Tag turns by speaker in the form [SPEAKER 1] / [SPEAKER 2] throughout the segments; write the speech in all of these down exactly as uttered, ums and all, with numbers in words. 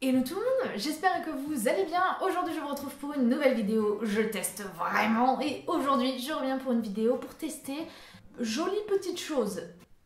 [SPEAKER 1] Hello tout le monde, j'espère que vous allez bien. Aujourd'hui je vous retrouve pour une nouvelle vidéo, je teste vraiment et aujourd'hui je reviens pour une vidéo pour tester jolie petite chose.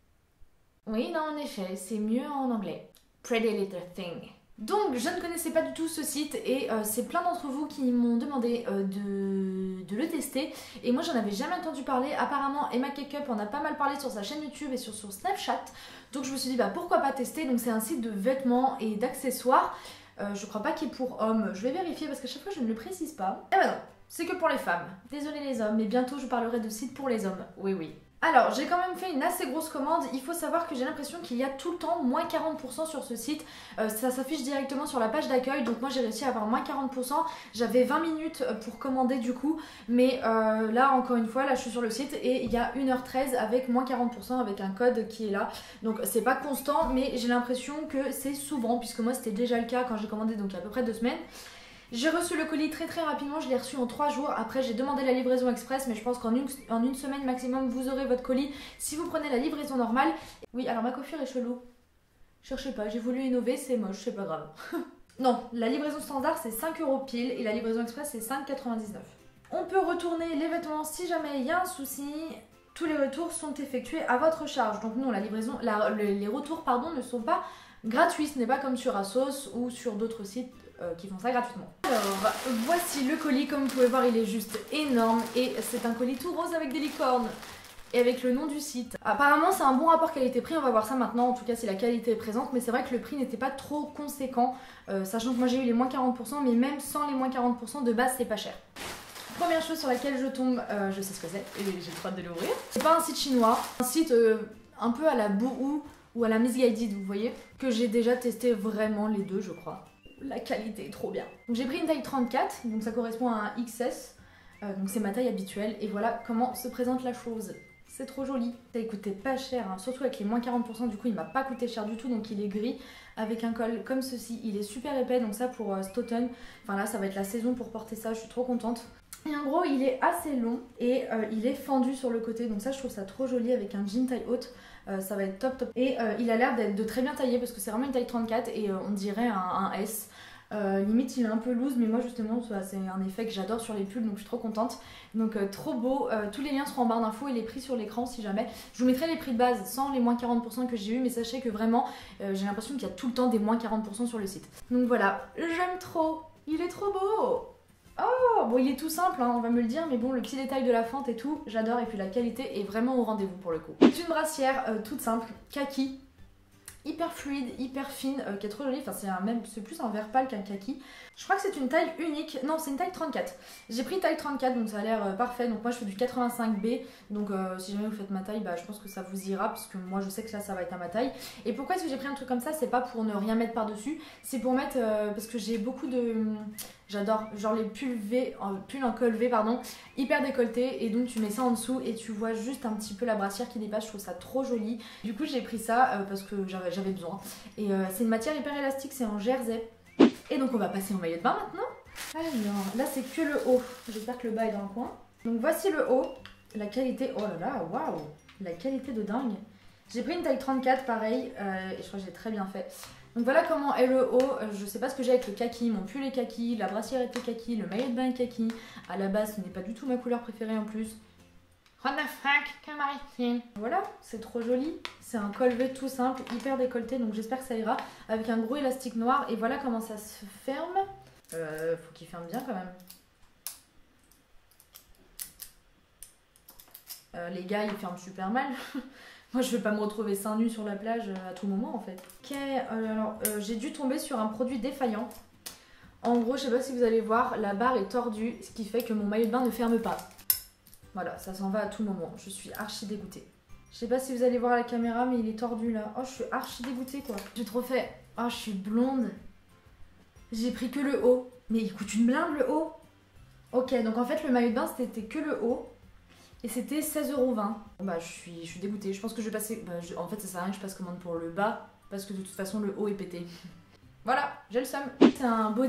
[SPEAKER 1] Oui, non en effet, c'est mieux en anglais. Pretty Little Thing. Donc je ne connaissais pas du tout ce site et euh, c'est plein d'entre vous qui m'ont demandé euh, de, de le tester et moi j'en avais jamais entendu parler. Apparemment Emma Cakeup en a pas mal parlé sur sa chaîne YouTube et sur son Snapchat, donc je me suis dit bah pourquoi pas tester. Donc c'est un site de vêtements et d'accessoires, euh, je crois pas qu'il est pour hommes, je vais vérifier parce qu'à chaque fois je ne le précise pas. Et bah non, c'est que pour les femmes, désolé les hommes, mais bientôt je parlerai de site pour les hommes, oui oui. Alors, j'ai quand même fait une assez grosse commande. Il faut savoir que j'ai l'impression qu'il y a tout le temps moins quarante pour cent sur ce site. Euh, ça s'affiche directement sur la page d'accueil. Donc moi, j'ai réussi à avoir moins quarante pour cent. J'avais vingt minutes pour commander du coup. Mais euh, là, encore une fois, là, je suis sur le site et il y a une heure treize avec moins quarante pour cent avec un code qui est là. Donc c'est pas constant, mais j'ai l'impression que c'est souvent. Puisque moi, c'était déjà le cas quand j'ai commandé, donc il y a à peu près deux semaines. J'ai reçu le colis très très rapidement, je l'ai reçu en trois jours. Après j'ai demandé la livraison express, mais je pense qu'en une, en une semaine maximum vous aurez votre colis si vous prenez la livraison normale. Oui, alors ma coiffure est chelou. Cherchez pas, j'ai voulu innover, c'est moche, c'est pas grave. Non, la livraison standard c'est cinq euros pile et la livraison express c'est cinq quatre-vingt-dix-neuf. On peut retourner les vêtements si jamais il y a un souci. Tous les retours sont effectués à votre charge. Donc non, la livraison, la, les retours pardon, ne sont pas gratuits. Ce n'est pas comme sur Asos ou sur d'autres sites euh, qui font ça gratuitement. Alors voici le colis, comme vous pouvez voir il est juste énorme et c'est un colis tout rose avec des licornes et avec le nom du site. Apparemment c'est un bon rapport qualité-prix, on va voir ça maintenant, en tout cas si la qualité est présente, mais c'est vrai que le prix n'était pas trop conséquent, euh, sachant que moi j'ai eu les moins quarante pour cent, mais même sans les moins quarante pour cent de base c'est pas cher. Première chose sur laquelle je tombe, euh, je sais ce que c'est et j'ai trop hâte de l'ouvrir. C'est pas un site chinois, un site euh, un peu à la Boohoo ou à la Missguided, vous voyez, que j'ai déjà testé vraiment les deux je crois. La qualité est trop bien. Donc j'ai pris une taille trente-quatre, donc ça correspond à un X S, euh, donc c'est ma taille habituelle et voilà comment se présente la chose. C'est trop joli. Ça coûtait pas cher, hein. Surtout avec les moins quarante pour cent, du coup il m'a pas coûté cher du tout, donc il est gris avec un col comme ceci. Il est super épais, donc ça pour euh, cet automne, enfin là ça va être la saison pour porter ça, je suis trop contente. Et en gros il est assez long et euh, il est fendu sur le côté, donc ça je trouve ça trop joli avec un jean taille haute. Euh, ça va être top top. Et euh, il a l'air d'être de très bien taillé parce que c'est vraiment une taille trente-quatre et euh, on dirait un, un S. Euh, limite il est un peu loose, mais moi justement c'est un effet que j'adore sur les pulls, donc je suis trop contente. Donc euh, trop beau, euh, tous les liens seront en barre d'infos et les prix sur l'écran si jamais. Je vous mettrai les prix de base sans les moins quarante pour cent que j'ai eu, mais sachez que vraiment euh, j'ai l'impression qu'il y a tout le temps des moins quarante pour cent sur le site. Donc voilà, j'aime trop, il est trop beau. Oh, bon il est tout simple, hein, on va me le dire, mais bon le petit détail de la fente et tout, j'adore, et puis la qualité est vraiment au rendez-vous pour le coup. C'est une brassière euh, toute simple, kaki, hyper fluide, hyper fine, euh, qui est trop jolie, enfin c'est même c'est plus un vert pâle qu'un kaki. Je crois que c'est une taille unique, non c'est une taille trente-quatre. J'ai pris taille trente-quatre donc ça a l'air euh, parfait, donc moi je fais du quatre-vingt-cinq B, donc euh, si jamais vous faites ma taille, bah je pense que ça vous ira, parce que moi je sais que là ça va être à ma taille. Et pourquoi est-ce que j'ai pris un truc comme ça? C'est pas pour ne rien mettre par dessus, c'est pour mettre, euh, parce que j'ai beaucoup de... J'adore, genre les pulls V, euh, pulls en col V pardon, hyper décolletés, et donc tu mets ça en dessous et tu vois juste un petit peu la brassière qui dépasse, je trouve ça trop joli. Du coup j'ai pris ça euh, parce que j'avais besoin. Et euh, c'est une matière hyper élastique, c'est en jersey. Et donc on va passer au maillot de bain maintenant. Alors là c'est que le haut, j'espère que le bas est dans le coin. Donc voici le haut, la qualité, oh là là, waouh, la qualité de dingue. J'ai pris une taille trente-quatre pareil, euh, et je crois que j'ai très bien fait. Donc voilà comment est le haut, je sais pas ce que j'ai avec le kaki, mon pull est kaki, la brassière était kaki, le maillot de bain est kaki. À la base ce n'est pas du tout ma couleur préférée en plus. What the fuck, que m'arrive-t-il? Voilà, c'est trop joli, c'est un col V tout simple, hyper décolleté, donc j'espère que ça ira, avec un gros élastique noir. Et voilà comment ça se ferme, euh, faut qu'il ferme bien quand même. Euh, les gars ils ferment super mal. Moi je vais pas me retrouver seins nus sur la plage à tout moment en fait. Ok, euh, alors euh, j'ai dû tomber sur un produit défaillant. En gros je sais pas si vous allez voir, la barre est tordue, ce qui fait que mon maillot de bain ne ferme pas. Voilà, ça s'en va à tout moment, je suis archi dégoûtée. Je sais pas si vous allez voir à la caméra mais il est tordu là. Oh je suis archi dégoûtée quoi. J'ai trop fait, oh je suis blonde. J'ai pris que le haut, mais il coûte une blinde le haut. Ok, donc en fait le maillot de bain c'était que le haut. Et c'était seize euros vingt. Bah je suis, je suis dégoûtée, je pense que je vais passer... Bah, je... En fait ça sert à rien que je passe commande pour le bas, parce que de toute façon le haut est pété. Voilà, j'ai le seum. C'est un body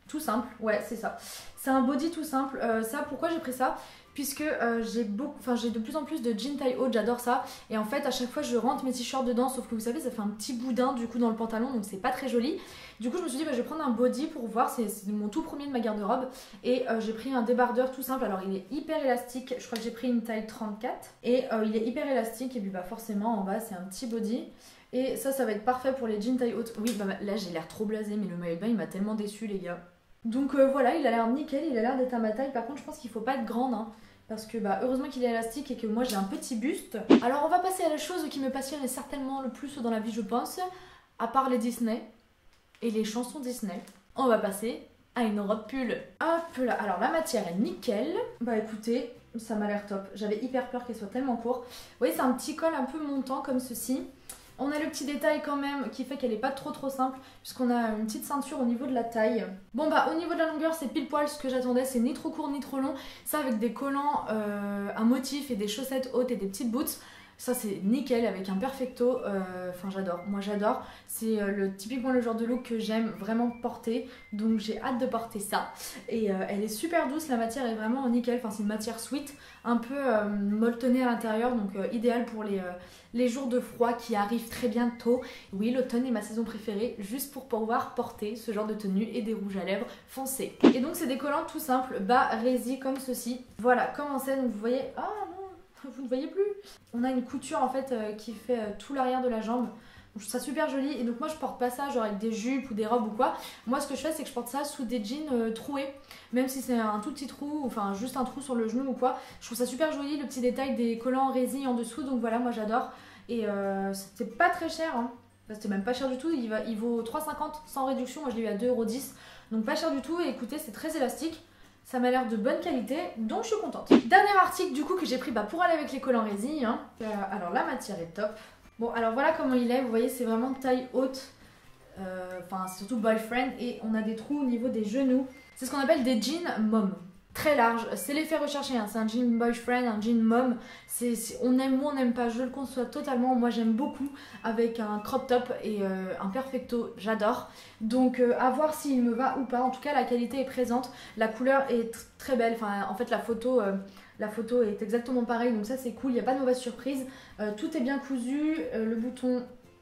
[SPEAKER 1] tout simple, ouais c'est ça. C'est un body tout simple, euh, ça pourquoi j'ai pris ça? Puisque euh, j'ai beaucoup, enfin j'ai de plus en plus de jeans taille haute, j'adore ça. Et en fait à chaque fois je rentre mes t-shirts dedans, sauf que vous savez ça fait un petit boudin du coup dans le pantalon, donc c'est pas très joli. Du coup je me suis dit bah, je vais prendre un body pour voir, c'est mon tout premier de ma garde-robe. Et euh, j'ai pris un débardeur tout simple, alors il est hyper élastique, je crois que j'ai pris une taille trente-quatre. Et euh, il est hyper élastique et puis bah forcément en bas c'est un petit body. Et ça ça va être parfait pour les jeans taille haute. Oui bah là j'ai l'air trop blasé mais le maillot de bain il m'a tellement déçu les gars. Donc euh, voilà, il a l'air nickel, il a l'air d'être à ma taille. Par contre je pense qu'il faut pas être grande hein. Parce que bah, heureusement qu'il est élastique et que moi j'ai un petit buste. Alors on va passer à la chose qui me passionne et certainement le plus dans la vie je pense. À part les Disney et les chansons Disney. On va passer à une robe pull. Hop là, alors la matière est nickel. Bah écoutez, ça m'a l'air top. J'avais hyper peur qu'elle soit tellement courte. Vous voyez c'est un petit col un peu montant comme ceci. On a le petit détail quand même qui fait qu'elle n'est pas trop trop simple puisqu'on a une petite ceinture au niveau de la taille. Bon bah au niveau de la longueur c'est pile poil ce que j'attendais, c'est ni trop court ni trop long. Ça avec des collants, euh, un motif et des chaussettes hautes et des petites boots. Ça c'est nickel avec un perfecto, euh, enfin j'adore, moi j'adore. C'est euh, le, typiquement le genre de look que j'aime vraiment porter, donc j'ai hâte de porter ça. Et euh, elle est super douce, la matière est vraiment nickel, enfin c'est une matière sweet, un peu euh, molletonnée à l'intérieur, donc euh, idéal pour les, euh, les jours de froid qui arrivent très bientôt. Oui, l'automne est ma saison préférée, juste pour pouvoir porter ce genre de tenue et des rouges à lèvres foncés. Et donc c'est des collants tout simples, bas rési comme ceci. Voilà, comment c'est, donc vous voyez, ah non, vous ne voyez plus. On a une couture en fait euh, qui fait euh, tout l'arrière de la jambe. Donc, je trouve ça super joli. Et donc moi je porte pas ça genre avec des jupes ou des robes ou quoi. Moi ce que je fais c'est que je porte ça sous des jeans euh, troués. Même si c'est un tout petit trou, enfin juste un trou sur le genou ou quoi. Je trouve ça super joli, le petit détail des collants en résille en dessous. Donc voilà, moi j'adore. Et euh, c'était pas très cher hein. C'était même pas cher du tout. Il, va, il vaut trois euros cinquante sans réduction. Moi je l'ai eu à deux euros dix. Donc pas cher du tout. Et écoutez c'est très élastique. Ça m'a l'air de bonne qualité, donc je suis contente. Dernier article du coup que j'ai pris bah, pour aller avec les collants résille. Hein. Euh, alors la matière est top. Bon alors voilà comment il est, vous voyez c'est vraiment taille haute. Enfin euh, surtout boyfriend et on a des trous au niveau des genoux. C'est ce qu'on appelle des jeans mom. Très large, c'est l'effet recherché, hein. C'est un jean boyfriend, un jean mom, c'est, on aime ou on n'aime pas, je le conçois totalement, moi j'aime beaucoup avec un crop top et euh, un perfecto, j'adore. Donc euh, à voir s'il me va ou pas, en tout cas la qualité est présente, la couleur est très belle, enfin en fait la photo, euh, la photo est exactement pareille, donc ça c'est cool, il n'y a pas de mauvaise surprise, euh, tout est bien cousu, euh, le bouton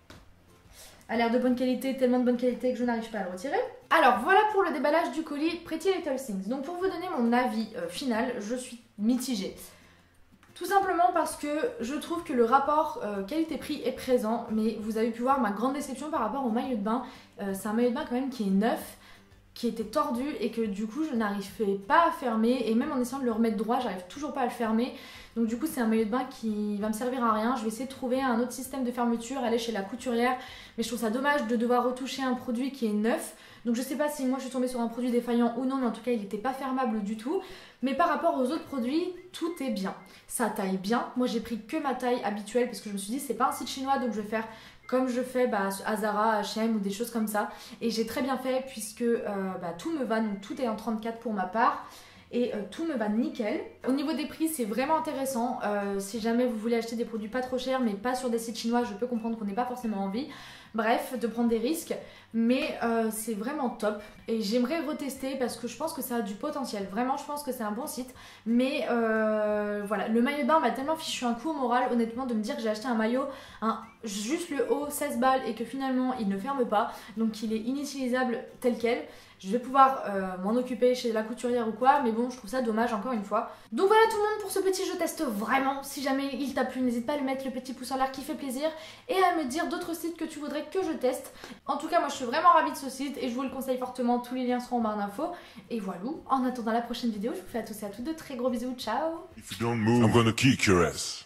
[SPEAKER 1] a l'air de bonne qualité, tellement de bonne qualité que je n'arrive pas à le retirer. Alors voilà pour le déballage du colis Pretty Little Things. Donc pour vous donner mon avis euh, final, je suis mitigée. Tout simplement parce que je trouve que le rapport euh, qualité-prix est présent, mais vous avez pu voir ma grande déception par rapport au maillot de bain. Euh, c'est un maillot de bain quand même qui est neuf, qui était tordu et que du coup je n'arrivais pas à fermer, et même en essayant de le remettre droit, j'arrive toujours pas à le fermer. Donc du coup c'est un maillot de bain qui va me servir à rien. Je vais essayer de trouver un autre système de fermeture, aller chez la couturière, mais je trouve ça dommage de devoir retoucher un produit qui est neuf. Donc je sais pas si moi je suis tombée sur un produit défaillant ou non, mais en tout cas il n'était pas fermable du tout. Mais par rapport aux autres produits, tout est bien. Ça taille bien. Moi j'ai pris que ma taille habituelle parce que je me suis dit c'est pas un site chinois, donc je vais faire comme je fais bah, à Zara, H et M ou des choses comme ça. Et j'ai très bien fait puisque euh, bah, tout me va, donc tout est en trente-quatre pour ma part. Et euh, tout me va nickel. Au niveau des prix c'est vraiment intéressant. Euh, si jamais vous voulez acheter des produits pas trop chers mais pas sur des sites chinois, je peux comprendre qu'on n'ait pas forcément envie. Bref, de prendre des risques, mais euh, c'est vraiment top et j'aimerais retester parce que je pense que ça a du potentiel. Vraiment, je pense que c'est un bon site, mais euh, voilà, le maillot de bain m'a tellement fichu un coup au moral, honnêtement, de me dire que j'ai acheté un maillot, un, juste le haut, seize balles, et que finalement il ne ferme pas, donc il est inutilisable tel quel. Je vais pouvoir euh, m'en occuper chez la couturière ou quoi, mais bon, je trouve ça dommage encore une fois. Donc voilà tout le monde pour ce petit je teste vraiment. Si jamais il t'a plu, n'hésite pas à lui mettre le petit pouce en l'air qui fait plaisir et à me dire d'autres sites que tu voudrais que je teste. En tout cas, moi je suis vraiment ravie de ce site et je vous le conseille fortement. Tous les liens seront en barre d'infos. Et voilà, en attendant la prochaine vidéo, je vous fais à tous et à toutes de très gros bisous. Ciao! If you don't move, I'm gonna kick your ass.